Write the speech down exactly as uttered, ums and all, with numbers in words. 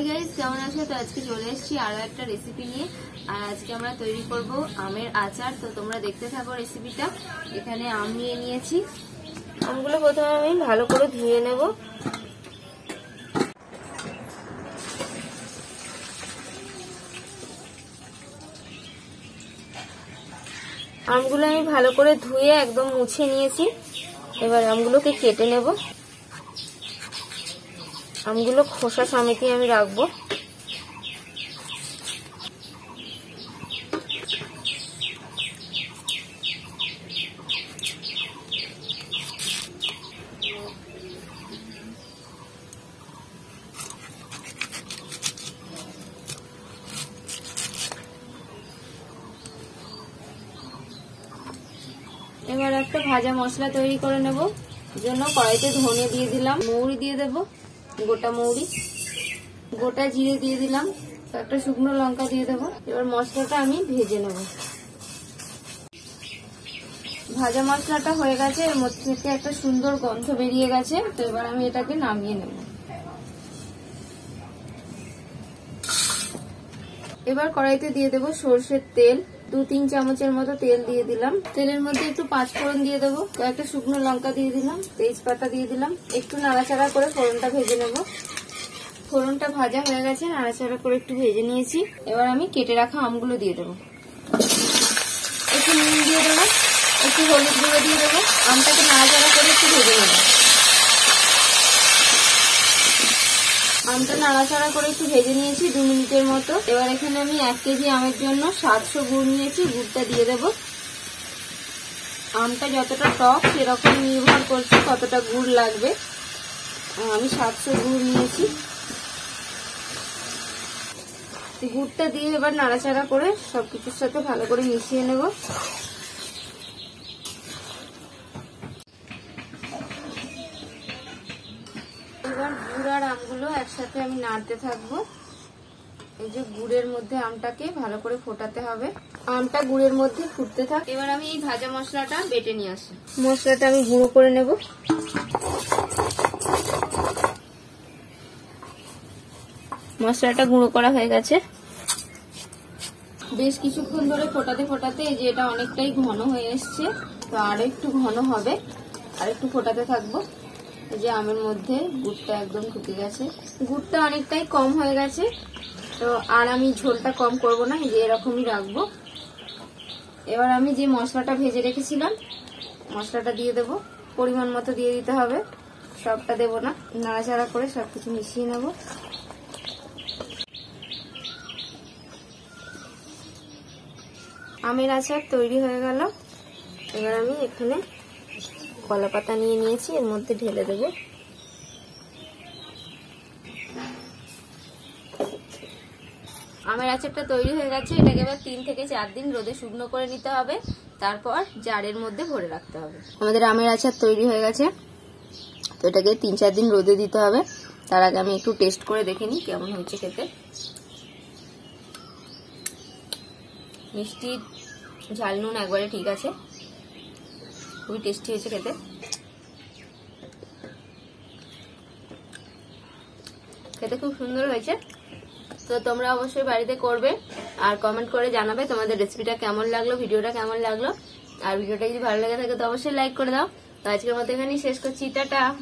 Hi guys, केमन आছো? तो आज के चले एসেছি আরো একটা রেসিপি নিয়ে। আর আজকে আমরা তৈরি করব আমের আচার। তো তোমরা দেখতে থাকো রেসিপিটা। এখানে আম নিয়ে নিয়েছি। আমগুলো প্রথমে আমি ভালো করে ধুয়ে নেব। আমগুলো আমি ভালো করে ধুয়ে একদম মুছে নিয়েছি। এবার আমগুলোকে কেটে নেব। আমগুলো খোসা সমেত আমি রাখবো। এবার একটা ভাজা মশলা তৈরি করে নেব। জন্য কড়াইতে ধনে দিয়ে দিলাম, মৌরি দিয়ে দেব, গোটা মৌরি, গোটা জিরে দিয়ে দিলাম, একটা শুকনো লঙ্কা দিয়ে দেব। এবার মশলাটা আমি ভেজে নেব। ভাজা মশলাটা হয়ে গেছে, এর মধ্যে থেকে একটা সুন্দর গন্ধ বেরিয়ে গেছে। তো এবার আমি এটাকে নামিয়ে নেব। এবার কড়াইতে দিয়ে দেব সরষের তেল, দু তিন চামচের মতো তেল দিয়ে দিলাম। তেলের মধ্যে একটু পাঁচ ফোড়ন দিয়ে দেবো, কয়েকটা শুকনো লঙ্কা দিয়ে দিলাম, তেজপাতা দিয়ে দিলাম। একটু নাড়াচাড়া করে ফোড়নটা ভেজে নেব। ফোড়নটা ভাজা হয়ে গেছে, নাড়াচাড়া করে একটু ভেজে নিয়েছি। এবার আমি কেটে রাখা আমগুলো দিয়ে দেবো। একটু নুন দিয়ে দেবো, একটু হলুদ গুঁড়ো দিয়ে দেবো। আমটাকে নাড়াচাড়া করে একটু ভেজে নেব। আমটা নাড়াচাড়া করে একটু ভেজে নিয়েছি দু মিনিটের মতো। এবার এখানে আমি এক কেজি আমের জন্য সাতশো গুড় নিয়েছি। গুড়টা দিয়ে দেব। আমটা যতটা টক সেরকম নির্ভর করছে কতটা গুড় লাগবে। আমি সাতশো গুড় নিয়েছি। গুড়টা দিয়ে এবার নাড়াচাড়া করে সবকিছুর সাথে ভালো করে মিশিয়ে নেব। এবার গুড় আর আমগুলো একসাথে আমি নাড়তে থাকবো। এই যে গুড়ের মধ্যে আমটাকে ভালো করে ফোটাতে হবে। আমটা গুড়ের মধ্যে ফুটতে থাক। এবার আমি এই ভাজা মশলাটা বেটে নিয়ে আসি। মশলাটা আমি গুঁড়ো করে নেব। মশলাটা গুঁড়ো করা হয়ে গেছে। বেশ কিছুক্ষণ ধরে ফোটাতে ফোটাতে এই যে এটা অনেকটাই ঘন হয়ে এসছে। তো আরো একটু ঘন হবে, আর একটু ফোটাতে থাকবো। এই যে আমের মধ্যে গুড়টা একদম ঢুকে গেছে। গুড়টা অনেকটাই কম হয়ে গেছে। তো আর আমি ঝোলটা কম করব না, এই যে এরকমই রাখবো। এবার আমি যে মশলাটা ভেজে রেখেছিলাম মশলাটা দিয়ে দেব। পরিমাণ মতো দিয়ে দিতে হবে, সবটা দেব না। নাড়াচাড়া করে সবকিছু মিশিয়ে নেব। আমের আচার তৈরি হয়ে গেল। এবার আমি এখানে কলা পাতা নিয়ে নিয়েছি, এর মধ্যে ঢেলে দেব। আমের আচারটা তৈরি হয়ে গেছে। এটাকে এবার তিন থেকে চার দিন রোদে শুকনো করে নিতে হবে। তারপর জারের মধ্যে ভরে রাখতে হবে। আমাদের আমের আচার তৈরি হয়ে গেছে। তো এটাকে তিন চার দিন রোদে দিতে হবে। তার আগে আমি একটু টেস্ট করে দেখে নিই কেমন হচ্ছে খেতে। মিষ্টি ঝাল নুন একবারে ঠিক আছে, খুবই টেস্টি হয়েছে খেতে। খেতে খুব সুন্দর হয়েছে। তো তোমরা অবশ্যই বাড়িতে করবে আর কমেন্ট করে জানাবে তোমাদের রেসিপিটা কেমন লাগলো, ভিডিওটা কেমন লাগলো। আর ভিডিওটা যদি ভালো লেগে থাকে তো অবশ্যই লাইক করে দাও। তো আজকের মতো এখানেই শেষ করছি। টাটা।